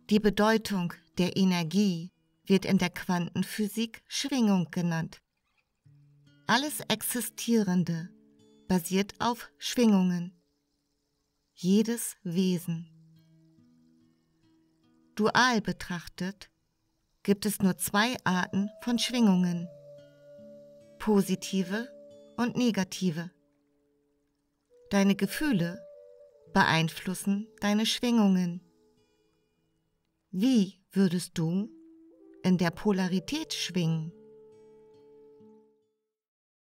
Die Bedeutung der Energie wird in der Quantenphysik Schwingung genannt. Alles Existierende basiert auf Schwingungen. Jedes Wesen. Dual betrachtet gibt es nur zwei Arten von Schwingungen: positive und negative. Deine Gefühle beeinflussen deine Schwingungen. Wie würdest du in der Polarität schwingen?